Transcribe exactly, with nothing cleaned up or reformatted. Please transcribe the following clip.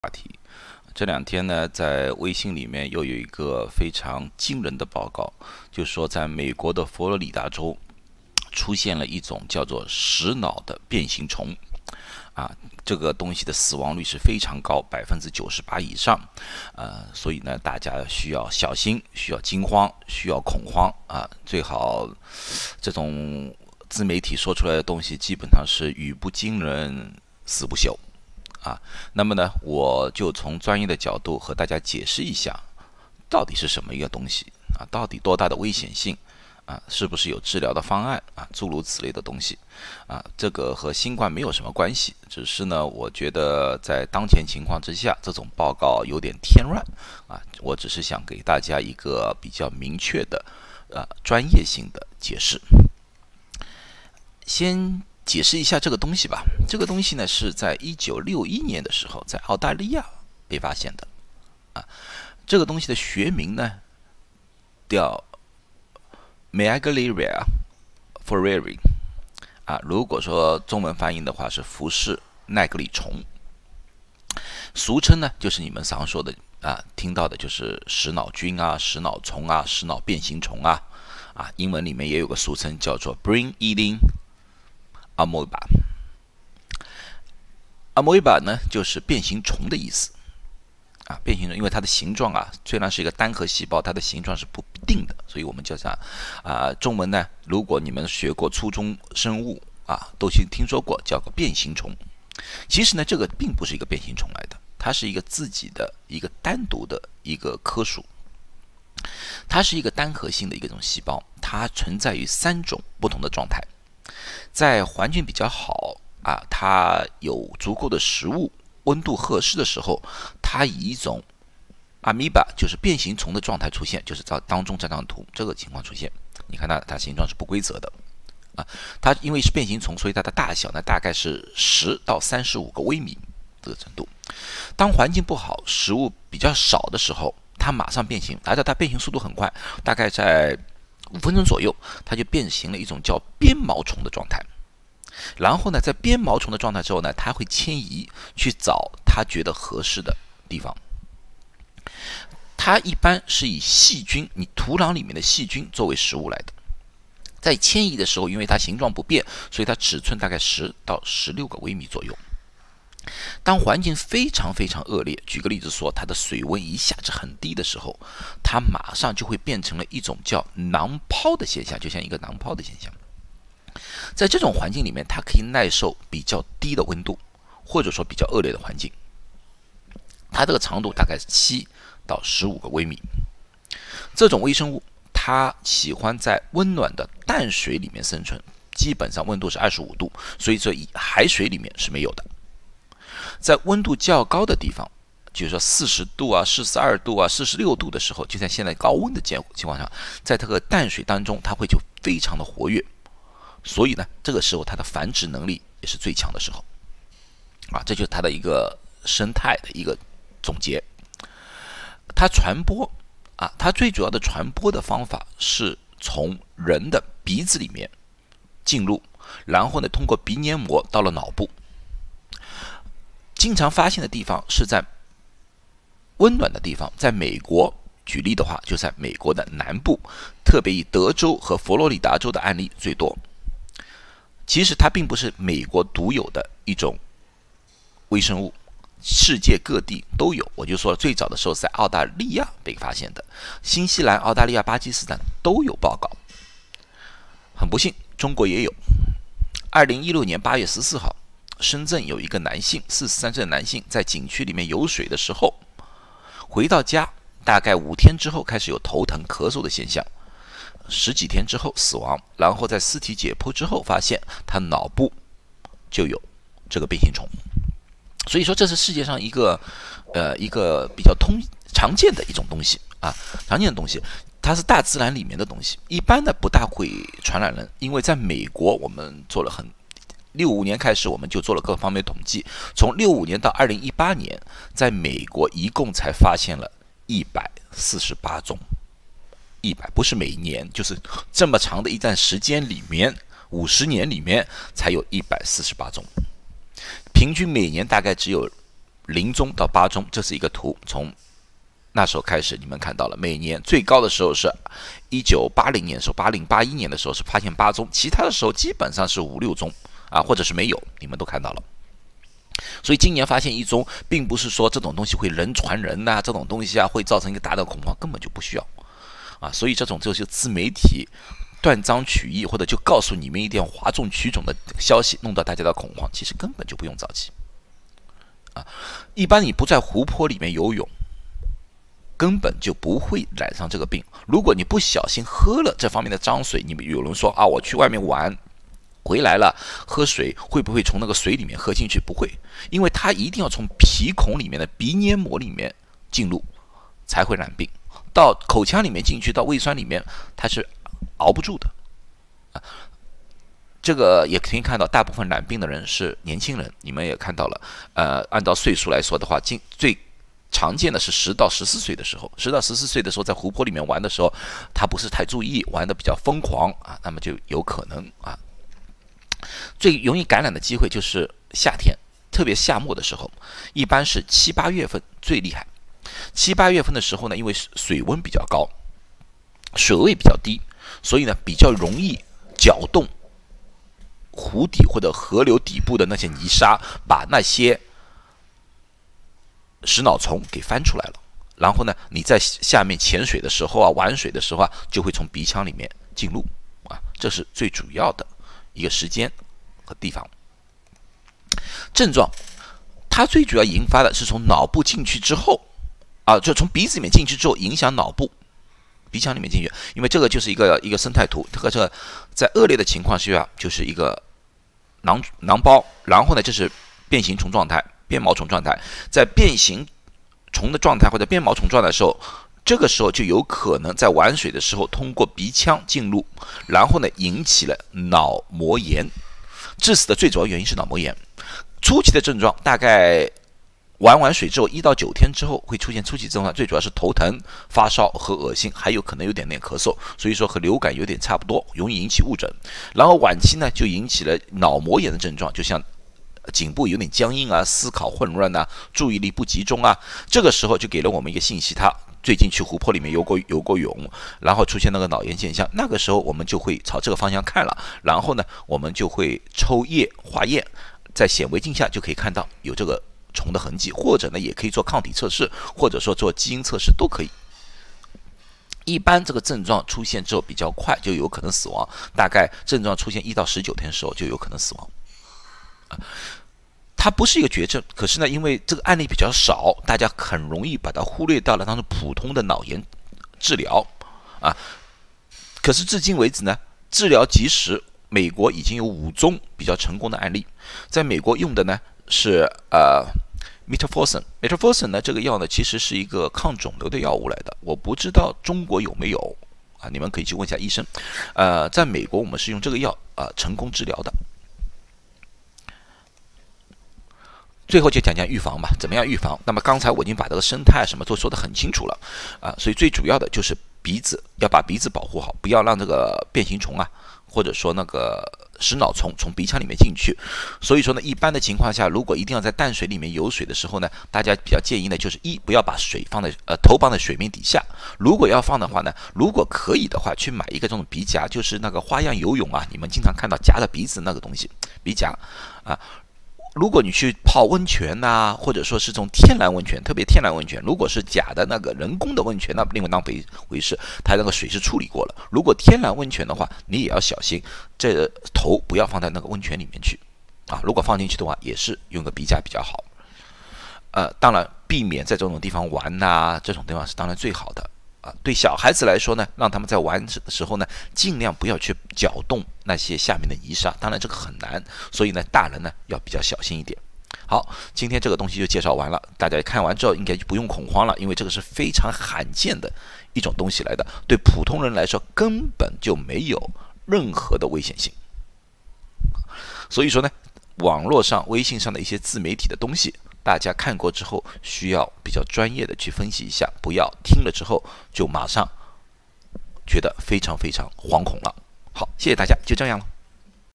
话题。这两天呢，在微信里面又有一个非常惊人的报告，就是说在美国的佛罗里达州出现了一种叫做食脑的变形虫。啊，这个东西的死亡率是非常高，百分之九十八以上，呃，所以呢，大家需要小心，需要惊慌，需要恐慌啊，最好这种自媒体说出来的东西基本上是语不惊人死不休啊。那么呢，我就从专业的角度和大家解释一下，到底是什么一个东西啊，到底多大的危险性。啊，是不是有治疗的方案啊？诸如此类的东西，啊，这个和新冠没有什么关系，只是呢，我觉得在当前情况之下，这种报告有点添乱啊。我只是想给大家一个比较明确的、呃，专业性的解释。先解释一下这个东西吧。这个东西呢，是在一九六一年的时候，在澳大利亚被发现的。啊，这个东西的学名呢，叫Megalyria foreri 啊，如果说中文翻译的话是浮氏奈格里虫，俗称呢就是你们常说的啊，听到的就是食脑菌啊、食脑虫啊、食脑变形虫啊，啊，英文里面也有个俗称叫做 brain eating amoeba。amoeba 呢就是变形虫的意思。啊，变形虫，因为它的形状啊，虽然是一个单核细胞，它的形状是不定的，所以我们叫它啊，中文呢，如果你们学过初中生物啊，都听听说过叫个变形虫。其实呢，这个并不是一个变形虫来的，它是一个自己的一个单独的一个科属，它是一个单核性的一个种细胞，它存在于三种不同的状态，在环境比较好啊，它有足够的食物。温度合适的时候，它以一种阿米巴，就是变形虫的状态出现，就是在当中这张图这个情况出现。你看它，它形状是不规则的啊。它因为是变形虫，所以它的大小呢大概是十到三十五个微米这个程度。当环境不好，食物比较少的时候，它马上变形，而且它变形速度很快，大概在五分钟左右，它就变形了一种叫鞭毛虫的状态。然后呢，在鞭毛虫的状态之后呢，它会迁移去找它觉得合适的地方。它一般是以细菌，你土壤里面的细菌作为食物来的。在迁移的时候，因为它形状不变，所以它尺寸大概十到十六个微米左右。当环境非常非常恶劣，举个例子说，它的水温一下子很低的时候，它马上就会变成了一种叫囊泡的现象，就像一个囊泡的现象。在这种环境里面，它可以耐受比较低的温度，或者说比较恶劣的环境。它这个长度大概是七到十五个微米。这种微生物它喜欢在温暖的淡水里面生存，基本上温度是二十五度，所以说海水里面是没有的。在温度较高的地方，就是说四十度啊、四十二度啊、四十六度的时候，就在现在高温的情况下，在这个淡水当中，它会就非常的活跃。所以呢，这个时候它的繁殖能力也是最强的时候，啊，这就是它的一个生态的一个总结。它传播啊，它最主要的传播的方法是从人的鼻子里面进入，然后呢，通过鼻黏膜到了脑部。经常发现的地方是在温暖的地方，在美国。举例的话，就在美国的南部，特别以德州和佛罗里达州的案例最多。其实它并不是美国独有的一种微生物，世界各地都有。我就说最早的时候在澳大利亚被发现的，新西兰、澳大利亚、巴基斯坦都有报告。很不幸，中国也有。二零一六年八月十四号，深圳有一个男性，四十三岁的男性，在景区里面游水的时候，回到家，大概五天之后开始有头疼、咳嗽的现象。十几天之后死亡，然后在尸体解剖之后发现他脑部就有这个变形虫，所以说这是世界上一个呃一个比较通常见的一种东西啊，常见的东西，它是大自然里面的东西，一般的不大会传染人，因为在美国我们做了很六五年开始我们就做了各方面统计，从六五年到二零一八年，在美国一共才发现了一百四十八宗。一百不是每年，就是这么长的一段时间里面，五十年里面才有一百四十八宗，平均每年大概只有零宗到八宗，这是一个图，从那时候开始，你们看到了，每年最高的时候是一九八零年的时候，八零八一年的时候是发现八宗，其他的时候基本上是五六宗啊，或者是没有，你们都看到了。所以今年发现一宗，并不是说这种东西会人传人呐、啊，这种东西啊会造成一个大的恐慌，根本就不需要啊。所以这种就是自媒体断章取义，或者就告诉你们一点哗众取宠的消息，弄到大家的恐慌，其实根本就不用着急啊。一般你不在湖泊里面游泳，根本就不会染上这个病。如果你不小心喝了这方面的脏水，你们有人说啊，我去外面玩回来了，喝水会不会从那个水里面喝进去？不会，因为它一定要从鼻孔里面的鼻黏膜里面进入，才会染病。到口腔里面进去，到胃酸里面，它是熬不住的啊。这个也可以看到，大部分染病的人是年轻人，你们也看到了。呃，按照岁数来说的话，近最常见的是十到十四岁的时候，十到十四岁的时候，在湖泊里面玩的时候，他不是太注意，玩的比较疯狂啊，那么就有可能啊。最容易感染的机会就是夏天，特别夏末的时候，一般是七八月份最厉害。七八月份的时候呢，因为水温比较高，水位比较低，所以呢比较容易搅动湖底或者河流底部的那些泥沙，把那些食脑虫给翻出来了。然后呢，你在下面潜水的时候啊，玩水的时候啊，就会从鼻腔里面进入啊，这是最主要的一个时间和地方。症状，它最主要引发的是从脑部进去之后啊，就从鼻子里面进去之后影响脑部，鼻腔里面进去，因为这个就是一个一个生态图。这个这个在恶劣的情况下，就是一个囊囊包，然后呢，这是变形虫状态、变毛虫状态。在变形虫的状态或者变毛虫状态的时候，这个时候就有可能在玩水的时候通过鼻腔进入，然后呢引起了脑膜炎。致死的最主要原因是脑膜炎。初期的症状大概玩完水之后一到九天之后会出现初期症状，最主要是头疼、发烧和恶心，还有可能有点点咳嗽，所以说和流感有点差不多，容易引起误诊。然后晚期呢就引起了脑膜炎的症状，就像颈部有点僵硬啊，思考混乱啊，注意力不集中啊。这个时候就给了我们一个信息，他最近去湖泊里面游过游过泳，然后出现那个脑炎现象。那个时候我们就会朝这个方向看了，然后呢我们就会抽液化验，在显微镜下就可以看到有这个虫的痕迹，或者呢也可以做抗体测试，或者说做基因测试都可以。一般这个症状出现之后比较快，就有可能死亡，大概症状出现一到十九天的时候就有可能死亡。它不是一个绝症，可是呢，因为这个案例比较少，大家很容易把它忽略到了当成普通的脑炎治疗啊。可是至今为止呢，治疗及时，美国已经有五宗比较成功的案例。在美国用的呢是呃 metformin，metformin 呢这个药呢其实是一个抗肿瘤的药物来的，我不知道中国有没有啊，你们可以去问一下医生。呃，在美国我们是用这个药啊、呃、成功治疗的。最后就讲讲预防吧，怎么样预防？那么刚才我已经把这个生态什么都说得很清楚了啊，所以最主要的就是鼻子，要把鼻子保护好，不要让这个变形虫啊，或者说那个食脑虫从鼻腔里面进去。所以说呢，一般的情况下，如果一定要在淡水里面游水的时候呢，大家比较建议呢，就是一不要把水放在呃头放在水面底下，如果要放的话呢，如果可以的话，去买一个这种鼻夹，就是那个花样游泳啊，你们经常看到夹着鼻子那个东西，鼻夹啊。如果你去泡温泉呐、啊，或者说是这种天然温泉，特别天然温泉，如果是假的那个人工的温泉，那另外当回回事，它那个水是处理过了。如果天然温泉的话，你也要小心，这头不要放在那个温泉里面去啊。如果放进去的话，也是用个鼻夹比较好。呃，当然避免在这种地方玩呐、啊，这种地方是当然最好的。啊，对小孩子来说呢，让他们在玩的时候呢，尽量不要去搅动那些下面的泥沙，当然这个很难，所以呢，大人呢要比较小心一点。好，今天这个东西就介绍完了，大家看完之后应该就不用恐慌了，因为这个是非常罕见的一种东西来的，对普通人来说根本就没有任何的危险性。所以说呢，网络上、微信上的一些自媒体的东西，大家看过之后需要比较专业的去分析一下，不要听了之后就马上觉得非常非常惶恐了。好，谢谢大家，就这样了。